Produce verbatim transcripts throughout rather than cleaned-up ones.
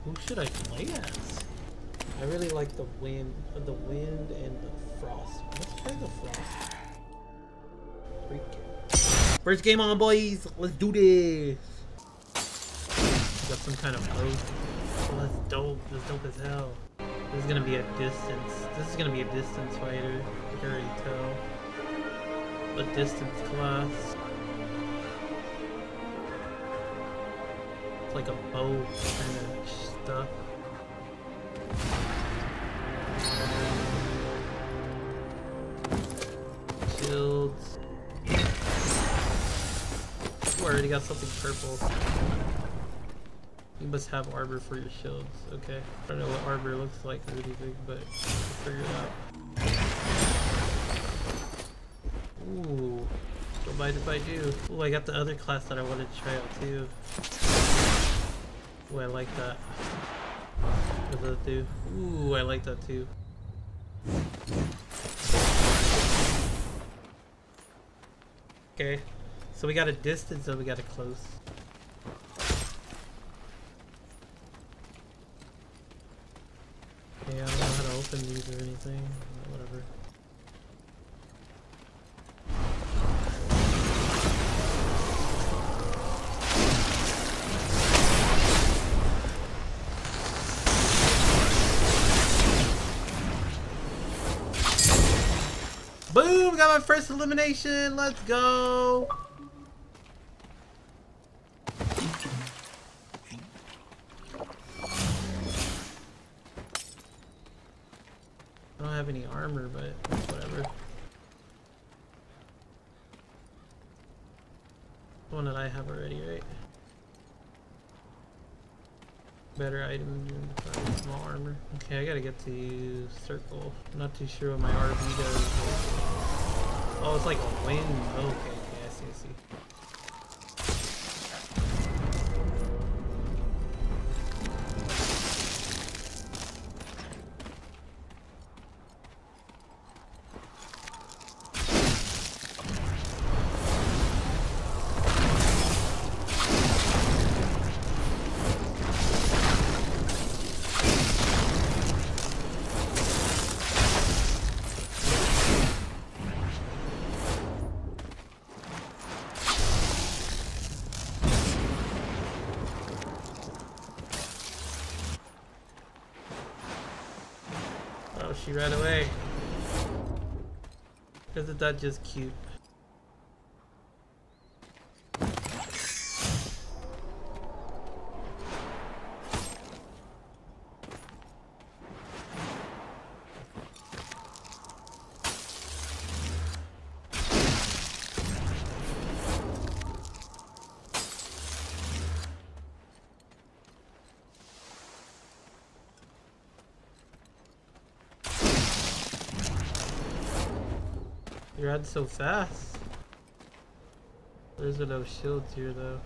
Who should I play as? I really like the wind, uh, the wind and the frost. Let's play the frost. Freak. First game on, boys. Let's do this. Got some kind of boat. Oh, that's dope. That's dope as hell. This is gonna be a distance. This is gonna be a distance fighter. I can already tell. A distance class. It's like a bow kind of stuff. Shields. Ooh, I already got something purple. You must have arbor for your shields. Okay. I don't know what arbor looks like really big, but we'll figure it out. Ooh. Don't mind if I do. Ooh, I got the other class that I wanted to try out too. Ooh, I like that. What does that do? Ooh, I like that too. Okay. So we got a distance and we got a close. Yeah, I don't know how to open these or anything. Whatever. Boom! Got my first elimination! Let's go! I don't have any armor, but whatever. The one that I have already, right? Better item than small armor. Okay, I gotta get to circle. I'm not too sure what my R V does. Oh, it's like a wind. Okay, okay, I see, I see. Oh, she ran away. Isn't that just cute? You ran so fast. There's no shields here though.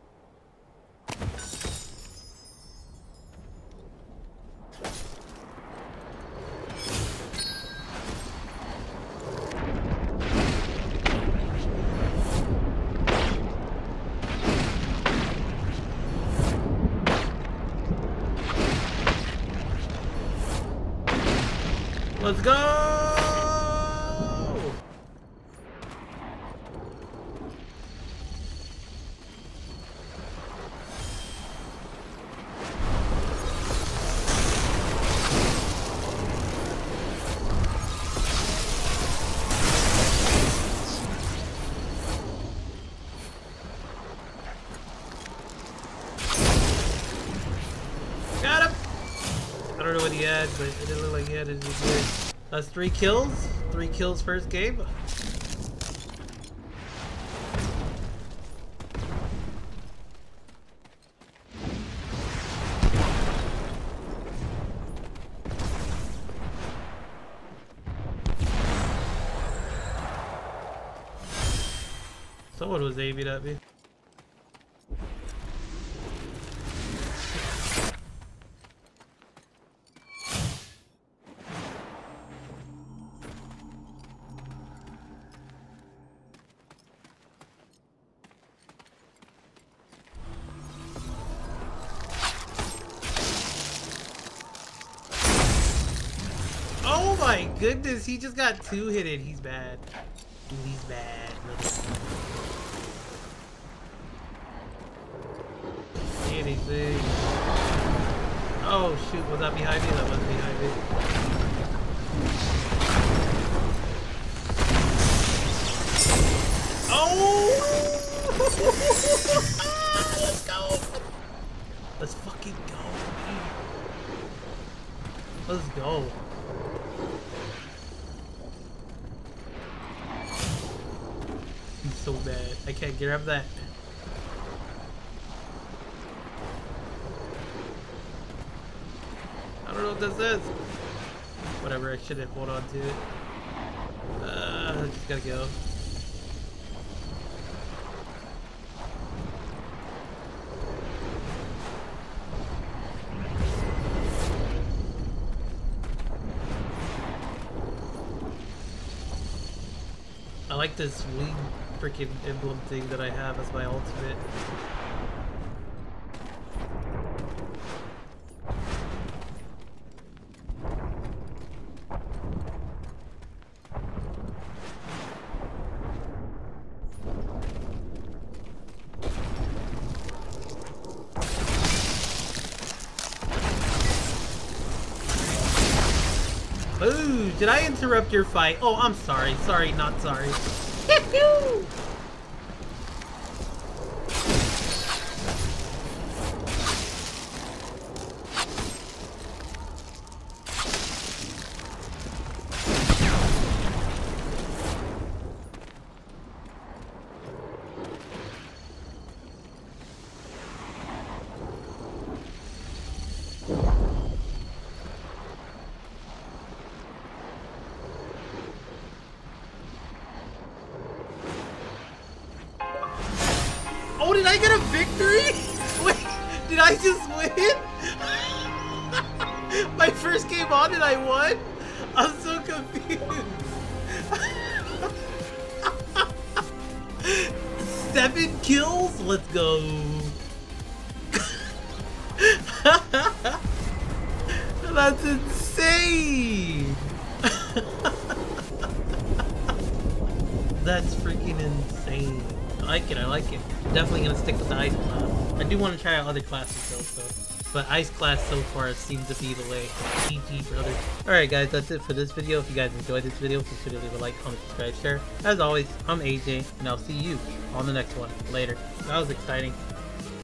Let's go! Got him! I don't know what he had, but it didn't look like he had anything good. That's three kills. Three kills first game. Someone was aiming at me. my goodness, he just got two hitted. He's bad. Dude, he's bad. Anything. Oh shoot, was that behind me? That was behind me. Oh! Let's go! Let's fucking go. Let's go. He's so bad. I can't grab that. I don't know what this is. Whatever, I shouldn't hold on to it. Uh, I just gotta go. I like this wing freaking emblem thing that I have as my ultimate. Ooh, did I interrupt your fight? Oh, I'm sorry. Sorry, not sorry. Oh, did I get a victory? Wait, did I just win? My first game on and I won? I'm so confused. Seven kills? Let's go. That's insane. That's freaking insane. I like it, I like it. Definitely gonna stick with the ice class. I do want to try out other classes though, so. But ice class so far seems to be the way. G G, brother. Alright guys, that's it for this video. If you guys enjoyed this video, please sure to leave a like, comment, subscribe, share. As always, I'm A J, and I'll see you on the next one. Later. That was exciting.